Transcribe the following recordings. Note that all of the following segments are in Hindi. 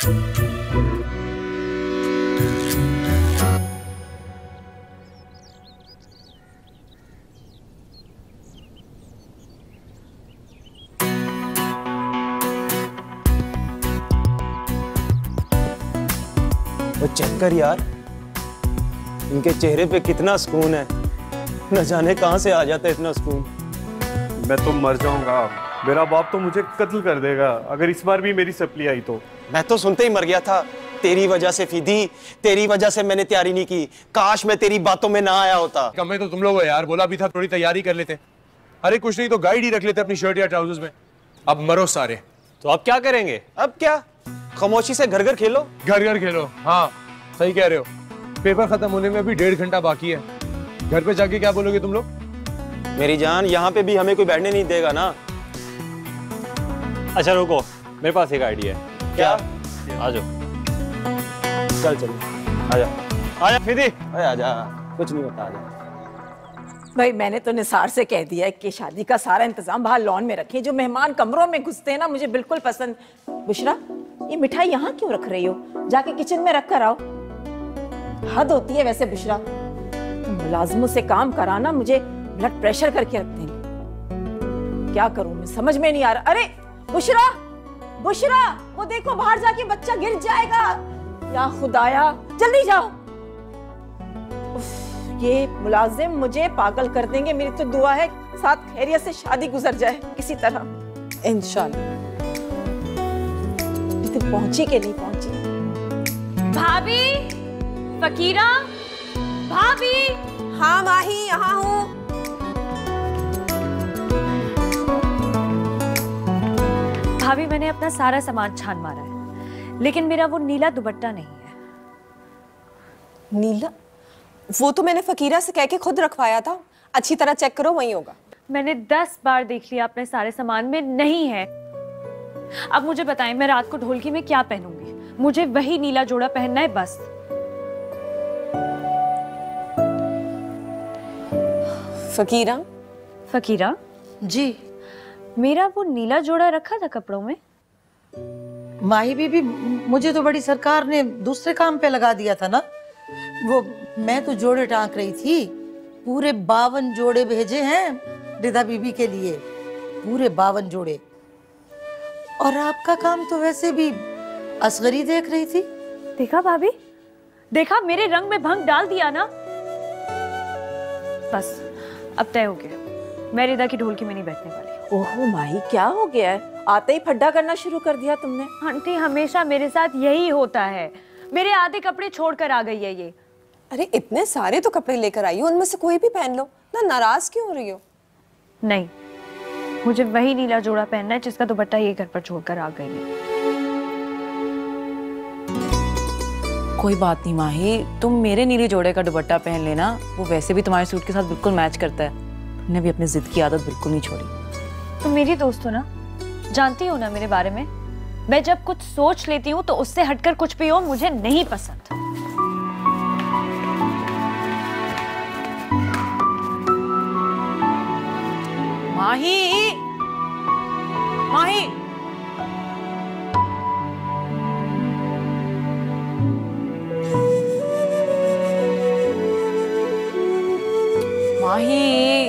वो चेक कर यार, इनके चेहरे पे कितना सुकून है। न जाने कहां से आ जाता है इतना सुकून। मैं तो मर जाऊंगा, मेरा बाप तो मुझे कत्ल कर देगा अगर इस बार भी मेरी सप्ली आई तो। मैं तो सुनते ही मर गया था। तेरी वजह से फीदी, तेरी वजह से मैंने तैयारी नहीं की। काश मैं तेरी बातों में ना आया होता। कम तो तुम लोग हो यार, बोला भी था थोड़ी तैयारी कर लेते। अरे कुछ नहीं तो गाइड ही रख लेते अपनी शर्ट या ट्राउजर्स में। अब मरो सारे। तो अब क्या करेंगे? अब क्या, खामोशी से घर घर खेलो। घर घर खेलो, हाँ सही कह रहे हो। पेपर खत्म होने में अभी 1.5 घंटा बाकी है। घर पे जाके क्या बोलोगे तुम लोग? मेरी जान, यहाँ पे भी हमें कोई बैठने नहीं देगा ना। अच्छा रुको, मेरे पास एक आइडिया है। क्या? आ जाओ। चल चल, आजा आजा फीदी। आजा, कुछ नहीं होता, आजा। भाई मैंने तो निसार से कह दिया है कि शादी का सारा इंतजाम बाहर लॉन में रखें। जो मेहमान कमरों में घुसते हैं ना, मुझे बिल्कुल पसंद। बुशरा, ये मिठाई यहाँ क्यों रख रही हो? जाके किचन में रख कर आओ। हद होती है वैसे बुशरा, मुलाजिमों से काम कराना मुझे ब्लड प्रेशर करके रखते हैं। क्या करूं मैं, समझ में नहीं आ रहा। अरे बुशरा, बुशरा, वो देखो बाहर जाके बच्चा गिर जाएगा। या खुदाया, जल्दी जाओ। ये मुलाजिम मुझे पागल कर देंगे। मेरी तो दुआ है साथ खैरियत से शादी गुजर जाए किसी तरह, इंशाल्लाह। इतनी पहुंची के नहीं पहुंची। भाभी, फकीरा, भाभी। हाँ माही, यहाँ हूँ। भाभी मैंने अपना सारा सामान छान मारा है, लेकिन मेरा वो नीला दुपट्टा नहीं है। नीला? वो तो मैंने फकीरा से कह के खुद रखवाया था। अच्छी तरह चेक करो, वहीं होगा। मैंने 10 बार देख लिया, अपने सारे सामान में नहीं है। अब मुझे बताएं, मैं रात को ढोलकी में क्या पहनूंगी? मुझे वही नीला जोड़ा पहनना है बस। फकीरा? फकीरा जी, मेरा वो नीला जोड़ा रखा था कपड़ों में। माही बीबी, मुझे तो बड़ी सरकार ने दूसरे काम पे लगा दिया था ना। वो मैं तो जोड़े टांक रही थी। पूरे 52 जोड़े भेजे हैं रिदा बीबी के लिए, पूरे 52 जोड़े। और आपका काम तो वैसे भी असगरी देख रही थी। देखा भाभी, देखा, मेरे रंग में भंग डाल दिया ना। बस अब तय हो गया, मैं रिदा की ढोलकी में नहीं बैठने वाली। ओहो माही, क्या हो गया है? आते ही फड्डा करना शुरू कर दिया तुमने। आंटी, हमेशा मेरे साथ यही होता है। मेरे आधे कपड़े छोड़कर आ गई है ये। अरे इतने सारे तो कपड़े लेकर आई हो, उनमें से कोई भी पहन लो ना। नाराज क्यों हो रही हो? नहीं, मुझे वही नीला जोड़ा पहनना है जिसका दुपट्टा ये घर पर छोड़कर आ गई है। कोई बात नहीं माही, तुम मेरे नीले जोड़े का दुपट्टा पहन लेना। वो वैसे भी तुम्हारे सूट के साथ बिल्कुल मैच करता है। तुमने भी अपनी जिद की आदत बिल्कुल नहीं छोड़ी। तुम मेरी दोस्त हो ना, जानती हो ना मेरे बारे में। मैं जब कुछ सोच लेती हूँ तो उससे हटकर कुछ भी हो मुझे नहीं पसंद। माही, माही, माही,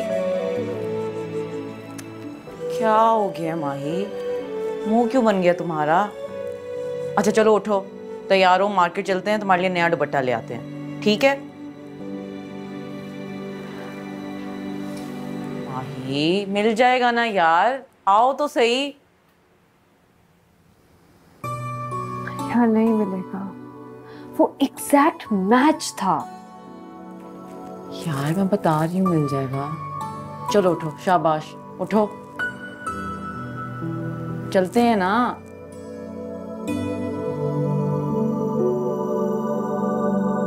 क्या हो गया माही? मुंह क्यों बन गया तुम्हारा? अच्छा चलो उठो, तैयार हो, मार्केट चलते हैं, तुम्हारे लिए नया दुपट्टा ले आते हैं, ठीक है? माही, मिल जाएगा ना यार, आओ तो सही। यहाँ नहीं मिलेगा, वो एग्जैक्ट मैच था। यार मैं बता रही हूँ मिल जाएगा। चलो उठो, शाबाश, उठो, चलते हैं ना।